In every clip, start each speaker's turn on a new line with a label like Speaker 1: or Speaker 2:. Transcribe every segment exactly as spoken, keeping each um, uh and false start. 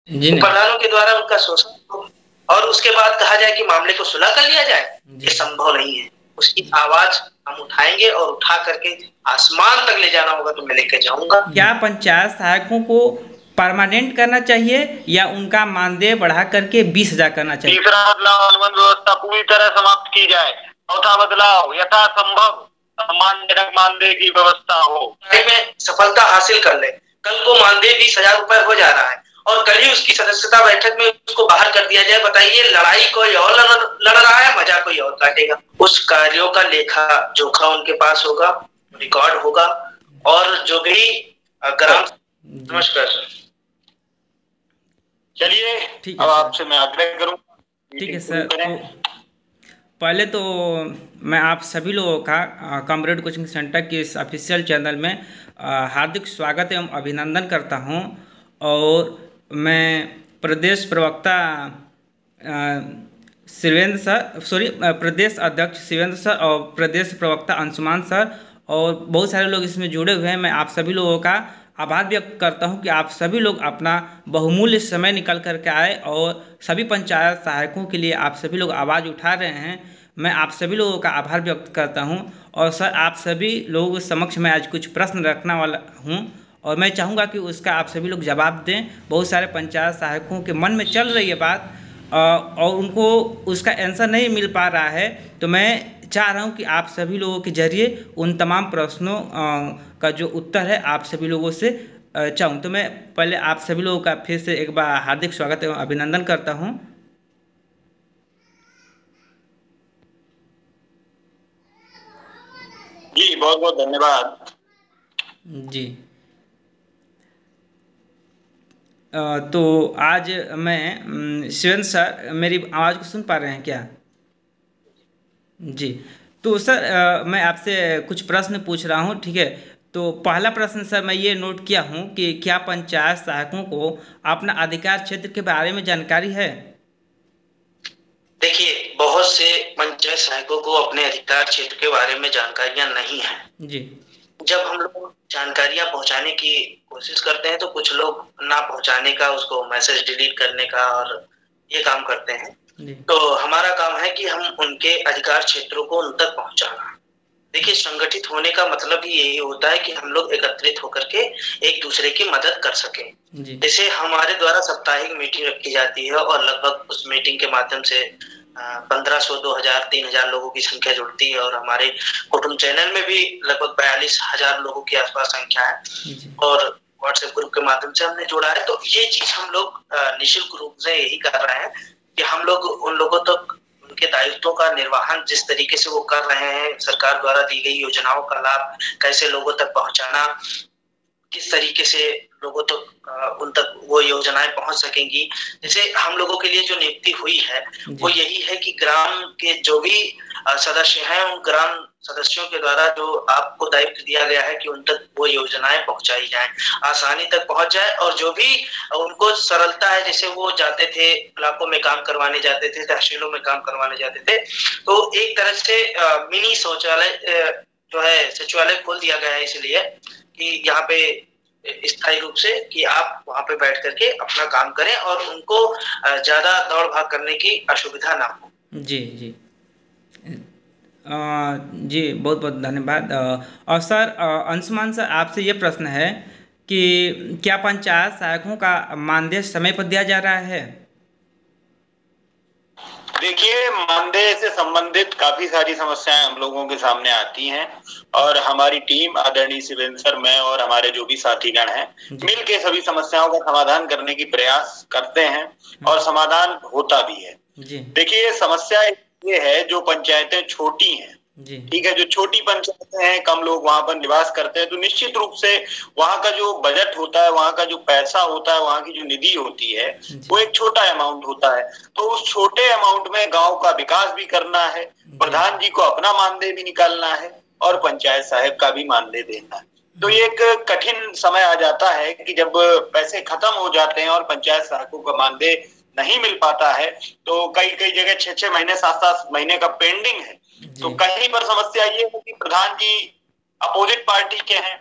Speaker 1: जी नहीं।
Speaker 2: प्रधानों के द्वारा उनका शोषण हो और उसके बाद कहा जाए कि मामले को सुलह कर लिया जाए, ये संभव नहीं है। उसकी आवाज हम उठाएंगे और उठा करके आसमान तक ले जाना होगा तो मैं लेकर जाऊंगा।
Speaker 1: क्या पंचायत सहायकों को परमानेंट करना चाहिए या उनका मानदेय बढ़ा करके बीस हजार करना चाहिए?
Speaker 3: तीसरा बदलाव, अनुबंध व्यवस्था पूरी तरह समाप्त की जाए। चौथा बदलाव, यथासंभव सम्मानजनक मानदेय की व्यवस्था हो।
Speaker 2: में सफलता हासिल कर ले। कल को मानदेय बीस हजार रुपए हो जा रहा है और कल ही उसकी सदस्यता बैठक में उसको बाहर कर दिया जाए। बताइए, लड़ाई कोई और लड़ रहा है, मजा कोई और काटेगा। उस कार्यों का लेखा जोखा उनके पास होगा, रिकॉर्ड होगा और जो भी ग्राम। नमस्कार सर।
Speaker 3: चलिए, अब आपसे मैं आग्रह करूं।
Speaker 1: ठीक है सर। तो पहले तो मैं आप सभी लोगों का कॉमरेड कोचिंग सेंटर के इस ऑफिशियल चैनल में हार्दिक स्वागत एवं अभिनंदन करता हूं और मैं प्रदेश प्रवक्ता शिवेंद्र सर सॉरी प्रदेश अध्यक्ष शिवेंद्र सर और प्रदेश प्रवक्ता अंशुमान सर और बहुत सारे लोग इसमें जुड़े हुए हैं। मैं आप सभी लोगों का आभार व्यक्त करता हूं कि आप सभी लोग अपना बहुमूल्य समय निकल करके आए और सभी पंचायत सहायकों के लिए आप सभी लोग आवाज़ उठा रहे हैं। मैं आप सभी लोगों का आभार व्यक्त करता हूं और सर आप सभी लोगों के समक्ष मैं आज कुछ प्रश्न रखने वाला हूं और मैं चाहूँगा कि उसका आप सभी लोग जवाब दें। बहुत सारे पंचायत सहायकों के मन में चल रही है बात और उनको उसका आंसर नहीं मिल पा रहा है, तो मैं चाह रहा हूं कि आप सभी लोगों के जरिए उन तमाम प्रश्नों का जो उत्तर है आप सभी लोगों से चाहूँ। तो मैं पहले आप सभी लोगों का फिर से एक बार हार्दिक स्वागत एवं अभिनंदन करता हूं।
Speaker 3: जी बहुत बहुत धन्यवाद।
Speaker 1: जी तो आज मैं शिवेंद्र सर, मेरी आवाज़ को सुन पा रहे हैं क्या? जी तो सर मैं आपसे कुछ प्रश्न पूछ रहा हूं, ठीक है? तो पहला प्रश्न सर मैं ये नोट किया हूं कि क्या पंचायत सहायकों को अपना अधिकार क्षेत्र के बारे में जानकारी है?
Speaker 2: देखिए, बहुत से पंचायत सहायकों को अपने अधिकार क्षेत्र के बारे में जानकारियां नहीं है।
Speaker 1: जी।
Speaker 2: जब हम लोग जानकारियां पहुंचाने की कोशिश करते हैं तो कुछ लोग ना पहुंचाने का, उसको मैसेज डिलीट करने का और ये काम करते हैं। तो हमारा काम है कि हम उनके अधिकार क्षेत्रों को उन तक पहुंचाना। देखिए, संगठित होने का मतलब ही यही होता है कि हम लोग एकत्रित होकर के एक दूसरे की मदद कर सकें। जैसे हमारे द्वारा साप्ताहिक मीटिंग रखी जाती है और लगभग उस मीटिंग के माध्यम से पंद्रह सौ, दो हजार, तीन हजार लोगों की संख्या जुड़ती है और हमारे कुटुंब चैनल में भी लगभग बयालीस हजार लोगों की आसपास संख्या है और व्हाट्सएप ग्रुप के माध्यम से हमने जोड़ा है। तो ये चीज हम लोग निःशुल्क रूप से यही कर रहे हैं कि हम लोग उन लोगों तक उनके दायित्वों का निर्वहन जिस तरीके से वो कर रहे हैं, सरकार द्वारा दी गई योजनाओं का लाभ कैसे लोगों तक पहुंचाना, किस तरीके से लोगों तक उन तक वो योजनाएं पहुंच सकेंगी। जैसे हम लोगों के लिए जो नियुक्ति हुई है वो यही है कि ग्राम के जो भी सदस्य हैं उन ग्राम सदस्यों के द्वारा जो आपको दायित्व दिया गया है कि उन तक वो योजनाएं पहुंचाई जाएं, आसानी तक पहुंच जाए और जो भी उनको सरलता है, जैसे वो जाते थे ब्लॉकों में काम करवाने जाते थे, तहसीलों में काम करवाने जाते थे, तो एक तरह से मिनी शौचालय जो है सचिवालय खोल दिया गया है इसलिए कि यहाँ पे स्थायी रूप से कि आप वहां पे बैठ करके अपना काम करें और उनको ज्यादा दौड़ भाग करने की असुविधा ना हो।
Speaker 1: जी जी आ, जी बहुत बहुत धन्यवाद। और सर अंशुमान सर, आपसे ये प्रश्न है कि क्या पंचायत सहायकों का मानदेय समय पर दिया जा रहा है?
Speaker 3: देखिए, मानदेय से संबंधित काफी सारी समस्याएं हम लोगों के सामने आती हैं और हमारी टीम आदरणीय शिवेंद्र सर, मैं और हमारे जो भी साथीगण हैं मिलके सभी समस्याओं का समाधान करने की प्रयास करते हैं और समाधान होता भी है। देखिए, समस्या ये है जो पंचायतें छोटी हैं, ठीक है, जो छोटी पंचायतें हैं, कम लोग वहां पर निवास करते हैं, तो निश्चित रूप से वहां का जो बजट होता है, वहां का जो पैसा होता है, वहां की जो निधि होती है वो एक छोटा अमाउंट होता है। तो उस छोटे अमाउंट में गांव का विकास भी करना है, प्रधान जी को अपना मानदेय भी निकालना है और पंचायत साहब का भी मानदेय देना है। तो ये एक कठिन समय आ जाता है कि जब पैसे खत्म हो जाते हैं और पंचायत सहायकों का मानदेय नहीं मिल पाता है, तो कई कई जगह छह छह महीने सात सात महीने का पेंडिंग है। तो कहीं पर समस्या ये है कि प्रधान जी अपोजिट पार्टी के हैं,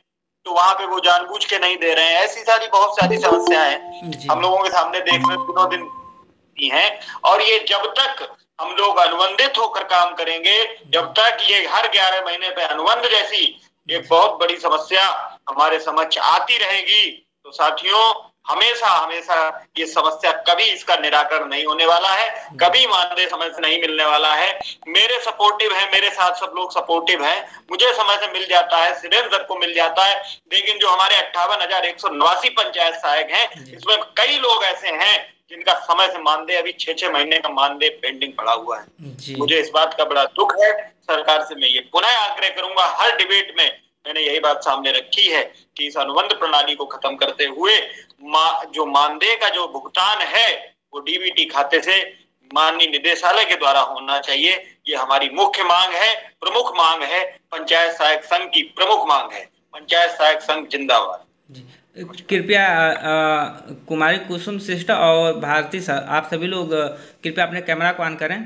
Speaker 3: तो वहां पे वो जानबूझ के नहीं दे रहे हैं। ऐसी सारी बहुत सारी समस्याएं हम लोगों के सामने देखने दिनों दिन हैं। और ये जब तक हम लोग अनुबंधित होकर काम करेंगे, जब तक ये हर ग्यारह महीने पे अनुबंध जैसी एक बहुत बड़ी समस्या हमारे समक्ष आती रहेगी, तो साथियों हमेशा हमेशा ये समस्या कभी इसका निराकरण नहीं होने वाला है, कभी मानदेय समय से नहीं मिलने वाला है। मेरे सपोर्टिव है, मेरे साथ सब लोग सपोर्टिव हैं, मुझे समय से मिल जाता है, सुरेंद्र सर को मिल जाता है, लेकिन जो हमारे अट्ठावन हजार एक सौ नवासी पंचायत सहायक हैं, इसमें कई लोग ऐसे हैं जिनका समय से मानदेय अभी छह छह महीने का मानदेय पेंडिंग पड़ा हुआ है। मुझे इस बात का बड़ा दुख है। सरकार से मैं ये पुनः आग्रह करूंगा, हर डिबेट में मैंने यही बात सामने रखी है कि इस अनुबंध प्रणाली को खत्म करते हुए मा, जो मानदेय का जो भुगतान है वो डीबीटी खाते से माननीय निदेशालय के द्वारा होना चाहिए। ये हमारी मुख्य मांग है, प्रमुख मांग है, पंचायत सहायक संघ की प्रमुख मांग है। पंचायत सहायक संघ जिंदाबाद।
Speaker 1: कृपया कुमारी कुसुम सिस्टर और भारती सर, आप सभी लोग कृपया अपने कैमरा को ऑन करें,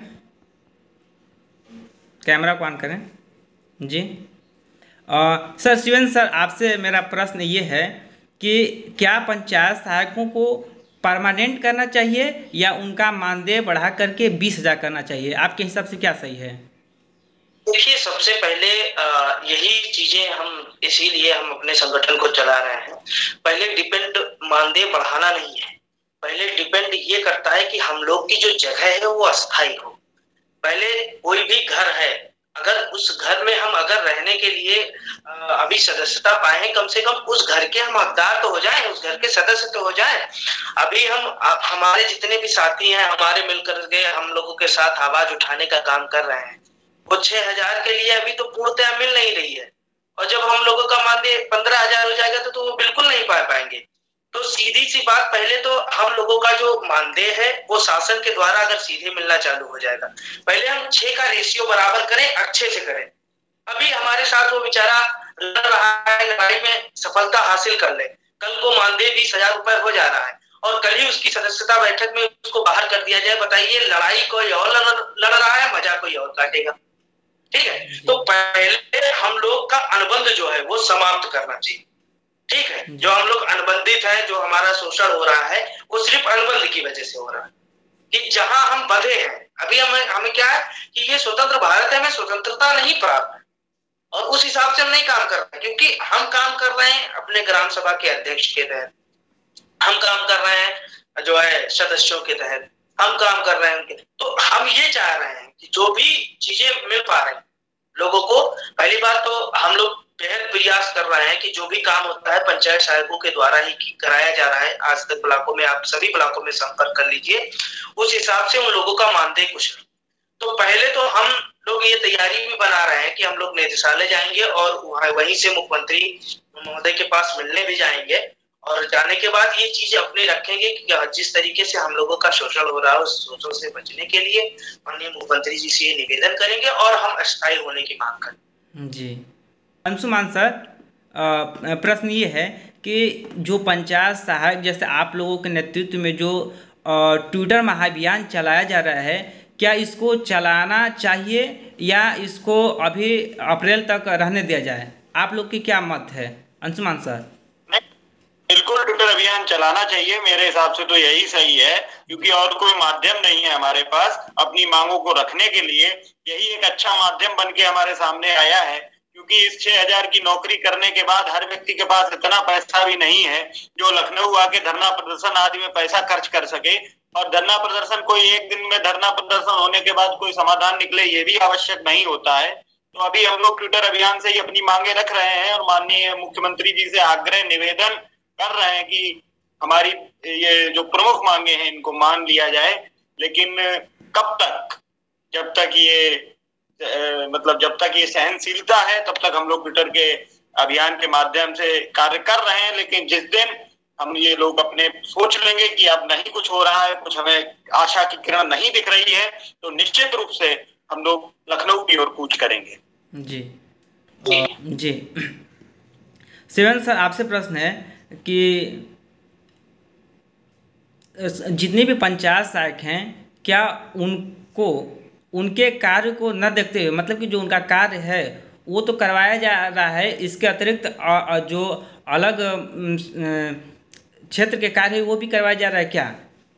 Speaker 1: कैमरा को ऑन करें जी। आ, सर शिवेंद्र सर, आपसे मेरा प्रश्न ये है कि क्या पंचायत सहायकों को परमानेंट करना चाहिए या उनका मानदेय बढ़ा करके बीस हजार करना चाहिए? आपके हिसाब से क्या सही है?
Speaker 2: देखिए, सबसे पहले यही चीजें हम इसीलिए हम अपने संगठन को चला रहे हैं। पहले डिपेंड मानदेय बढ़ाना नहीं है, पहले डिपेंड ये करता है कि हम लोग की जो जगह है वो अस्थायी हो। पहले कोई भी घर है, अगर उस घर में हम अगर रहने के लिए अभी सदस्यता पाए, कम से कम उस घर के हम हकदार तो हो जाएं, उस घर के सदस्य तो हो जाएं। अभी हम हमारे जितने भी साथी हैं, हमारे मिलकर के हम लोगों के साथ आवाज उठाने का काम कर रहे हैं, वो छह हजार के लिए अभी तो पूर्णतः मिल नहीं रही है। और जब हम लोगों का मानदेय पंद्रह हजार हो जाएगा तो, तो वो बिल्कुल नहीं पा पाएंगे। तो सीधी सी बात, पहले तो हम लोगों का जो मानदेय है वो शासन के द्वारा अगर सीधे मिलना चालू हो जाएगा, पहले हम छह का रेशियो बराबर करें, अच्छे से करें। अभी हमारे साथ वो बेचारा लड़ रहा है, लड़ाई में सफलता हासिल कर ले, कल को मानदेय बीस हजार रुपए हो जा रहा है और कल ही उसकी सदस्यता बैठक में उसको बाहर कर दिया जाए। बताइए, लड़ाई कोई और लड़ रहा है, मजा कोई और काटेगा। ठीक है, तो पहले हम लोग का अनुबंध जो है वो समाप्त करना चाहिए। ठीक है, जो हम लोग अनुबंधित है, जो हमारा शोषण हो रहा है वो सिर्फ अनुबंध की वजह से हो रहा है कि जहां हम बंधे हैं। अभी हमें हमें क्या है कि ये स्वतंत्र भारत है, हमें स्वतंत्रता नहीं प्राप्त है और उस हिसाब से हम नहीं काम कर रहे, क्योंकि हम काम कर रहे हैं अपने ग्राम सभा के अध्यक्ष के तहत, हम काम कर रहे हैं जो है सदस्यों के तहत, हम काम कर रहे हैं उनके। तो हम ये चाह रहे हैं कि जो भी चीजें मिल पा रही लोगों को, पहली बात तो हम लोग बेहद प्रयास कर रहे हैं कि जो भी काम होता है पंचायत सहायकों के द्वारा ही कराया जा रहा है। आज तक ब्लॉकों में, आप सभी ब्लॉकों में संपर्क कर लीजिए, उस हिसाब से उन लोगों का मानदेय कुछ नहीं। तो पहले तो हम लोग ये तैयारी भी बना रहे हैं कि हम लोग निदेशालय जाएंगे और वहीं से मुख्यमंत्री महोदय के पास मिलने भी जाएंगे और जाने के बाद ये चीज अपने रखेंगे कि जिस तरीके से हम लोगों का शोषण हो रहा है उस शोषण से बचने के लिए माननीय मुख्यमंत्री जी से ये निवेदन करेंगे और हम अस्थायी होने की मांग करें।
Speaker 1: जी अंशुमान सर, प्रश्न ये है कि जो पंचायत सहायक जैसे आप लोगों के नेतृत्व में जो ट्विटर महाअभियान चलाया जा रहा है, क्या इसको चलाना चाहिए या इसको अभी अप्रैल तक रहने दिया जाए? आप लोग की क्या मत है अंशुमान सर?
Speaker 3: बिल्कुल ट्विटर अभियान चलाना चाहिए, मेरे हिसाब से तो यही सही है, क्योंकि और कोई माध्यम नहीं है हमारे पास अपनी मांगों को रखने के लिए। यही एक अच्छा माध्यम बन के हमारे सामने आया है, क्योंकि इस छह हजार की नौकरी करने के बाद हर व्यक्ति के पास इतना पैसा भी नहीं है जो लखनऊ आके धरना प्रदर्शन आदि में पैसा खर्च कर सके। और धरना प्रदर्शन कोई एक दिन में धरना प्रदर्शन होने के बाद कोई समाधान निकले, ये भी आवश्यक नहीं होता है। तो अभी हम लोग ट्विटर अभियान से ही अपनी मांगे रख रहे हैं और माननीय मुख्यमंत्री जी से आग्रह निवेदन कर रहे हैं कि हमारी ये जो प्रमुख मांगे हैं इनको मान लिया जाए। लेकिन कब तक, जब तक ये आ, मतलब जब तक ये सहनशीलता है तब तक हम लोग ट्विटर के अभियान के माध्यम से कार्य कर रहे हैं। लेकिन जिस दिन हम ये लोग अपने सोच लेंगे कि अब नहीं कुछ हो रहा है, कुछ हमें आशा की किरण नहीं दिख रही है, तो निश्चित रूप से हम लोग लखनऊ की ओर कूच करेंगे।
Speaker 1: जी जी शिवेंद्र सर, आपसे प्रश्न है कि जितने भी पंचायत सहायक हैं, क्या उनको उनके कार्य को न देखते हुए, मतलब कि जो उनका कार्य है वो तो करवाया जा रहा है, इसके अतिरिक्त जो अलग क्षेत्र के कार्य वो भी करवाया जा रहा है क्या?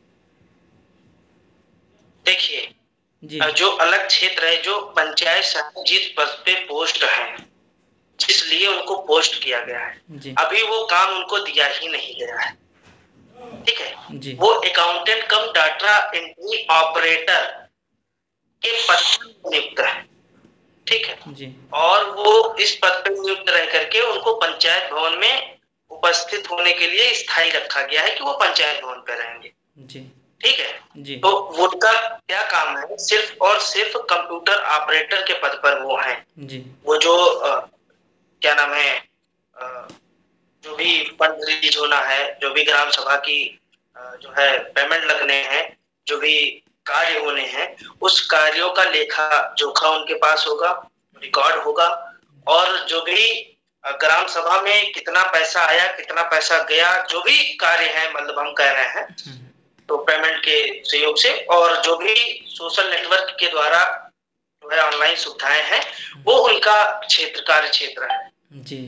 Speaker 2: देखिए, जो अलग क्षेत्र है, जो पंचायत सचिव जिस पद पे पोस्ट है, जिसलिए उनको पोस्ट किया गया है, अभी वो काम उनको दिया ही नहीं गया है। ठीक है जी। वो accountant cum data entry operator के पद पर नियुक्त है। ठीक है जी। और वो इस पद पर नियुक्त रह करके उनको पंचायत भवन में उपस्थित होने के लिए स्थायी रखा गया है कि वो पंचायत भवन पे रहेंगे जी। ठीक है जी। तो उनका क्या काम है? सिर्फ और सिर्फ कंप्यूटर ऑपरेटर के पद पर वो हैं जी। वो जो आ, क्या नाम है, आ, जो भी फंड रिलीज होना है, जो भी ग्राम सभा की जो है पेमेंट लगने हैं, जो भी कार्य होने हैं, उस कार्यों का लेखा जोखा उनके पास होगा, रिकॉर्ड होगा। और जो भी ग्राम सभा में कितना पैसा आया, कितना पैसा गया, जो भी कार्य है, मतलब हम कह रहे हैं तो पेमेंट के सहयोग से, और जो भी सोशल नेटवर्क के द्वारा जो है ऑनलाइन सुविधाएं हैं, वो उनका क्षेत्र कार्य क्षेत्र है जी।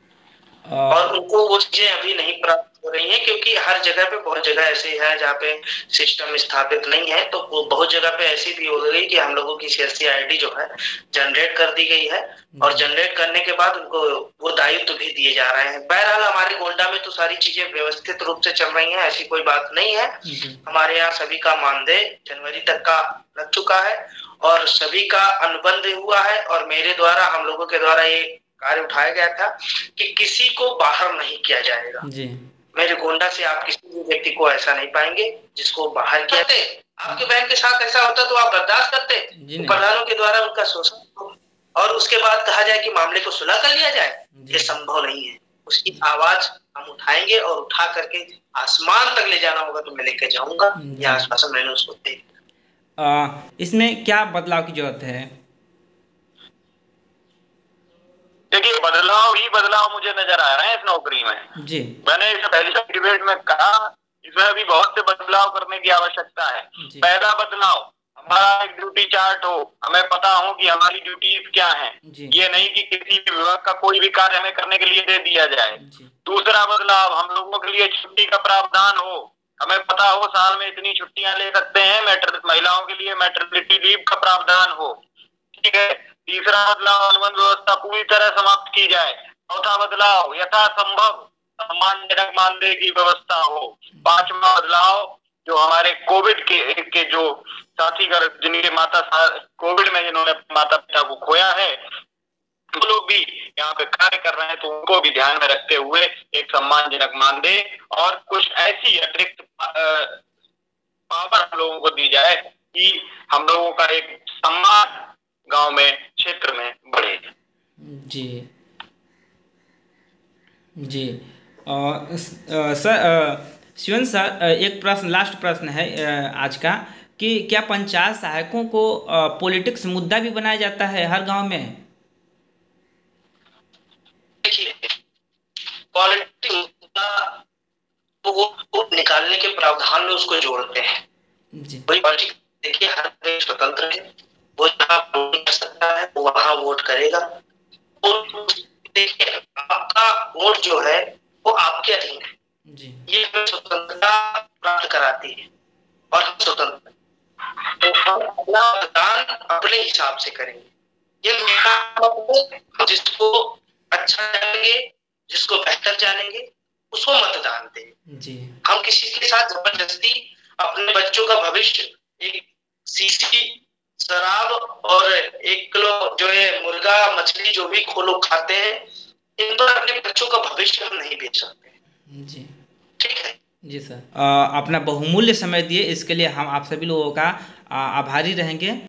Speaker 2: और उनको वो चीजें अभी नहीं प्राप्त हो रही हैं, क्योंकि हर जगह पे, बहुत जगह ऐसे है जहाँ पे सिस्टम स्थापित नहीं है, तो बहुत जगह पे ऐसी भी हो गई कि हम लोगों की सीएससी आईडी जो है जनरेट कर दी गई है, और जनरेट करने के बाद उनको वो दायित्व भी दिए जा रहे हैं। बहरहाल हमारे गोंडा में तो सारी चीजें व्यवस्थित रूप से चल रही है, ऐसी कोई बात नहीं है। हमारे यहाँ सभी का मानदेय जनवरी तक का लग चुका है और सभी का अनुबंध हुआ है, और मेरे द्वारा, हम लोगों के द्वारा ये कार्य उठाया गया था कि किसी को बाहर नहीं किया जाएगा जी। मेरे गोंडा से आप किसी भी व्यक्ति को ऐसा नहीं पाएंगे जिसको बाहर किया थे। आपके बहन के साथ ऐसा होता तो आप बर्दाश्त करते? प्रधानों के द्वारा उनका शोषण और उसके बाद कहा जाए कि मामले को सुलह कर लिया जाए, ये संभव नहीं है। उसकी आवाज हम उठाएंगे और उठा करके आसमान तक ले जाना होगा तो मैं लेके जाऊंगा। यह आश्वासन मैंने उसको दे दिया।
Speaker 1: इसमें क्या बदलाव की जरूरत है?
Speaker 3: देखिए, बदलाव ही बदलाव मुझे नजर आ रहे हैं इस नौकरी में जी। मैंने इस पहले डिबेट में कहा, इसमें अभी बहुत से बदलाव करने की आवश्यकता है। पहला बदलाव, हमारा एक ड्यूटी चार्ट हो, हमें पता हो कि हमारी ड्यूटीज क्या हैं। ये नहीं कि किसी भी विभाग का कोई भी कार्य हमें करने के लिए दे दिया जाए। दूसरा बदलाव, हम लोगों के लिए छुट्टी का प्रावधान हो, हमें पता हो साल में इतनी छुट्टियां ले सकते हैं। मैटर महिलाओं के लिए मैटरनिटी लीव का प्रावधान हो। ठीक है। तीसरा बदलाव, अनुबंध व्यवस्था पूरी तरह समाप्त की जाए। चौथा बदलाव, यथासंभव सम्मानजनक मानदेय की व्यवस्था हो। पांचवा बदलाव, जो हमारे कोविड के के जो साथीगण, जिनके माता कोविड में जिन्होंने माता पिता को खोया है, वो लोग भी यहाँ पे कार्य कर रहे हैं, तो उनको भी ध्यान में रखते हुए एक सम्मानजनक मानदेय और कुछ ऐसी अतिरिक्त पावर हम लोगों को दी जाए कि हम लोगों का एक सम्मान गांव में, क्षेत्र में बढ़े
Speaker 1: जी जी। और सर, शिवन सर, एक प्रश्न, लास्ट प्रश्न है आज का, कि क्या पंचायत सहायकों को पॉलिटिक्स मुद्दा भी बनाया जाता है हर गांव में?
Speaker 2: देखिए, पॉलिटिक्स मुद्दा वो, वो निकालने के प्रावधान में उसको जोड़ते हैं जी। वही पॉलिटिक्स, देखिए, हर देश स्वतंत्र है, वो जहाँ वोट कर सकता है वो वहाँ वोट करेगा। देखिए, आपका वोट जो है वो आपके अधीन है जी। ये स्वतंत्रता प्राप्त कराती है और हम स्वतंत्र, तो हम अपना मतदान अपने हिसाब से करेंगे। ये मेरा, जिसको अच्छा जानेंगे, जिसको बेहतर जानेंगे, उसको मतदान दें जी। हम किसी के साथ जबरदस्ती अपने बच्चों का भविष्य एक सीसी शराब और एक किलो जो है मुर्गा मछली जो भी खो लोग खाते हैं, इन पर अपने बच्चों का भविष्य हम नहीं बेच सकते
Speaker 1: जी।
Speaker 2: ठीक है
Speaker 1: जी सर, आ, अपना बहुमूल्य समय दिए, इसके लिए हम आप सभी लोगों का आभारी रहेंगे।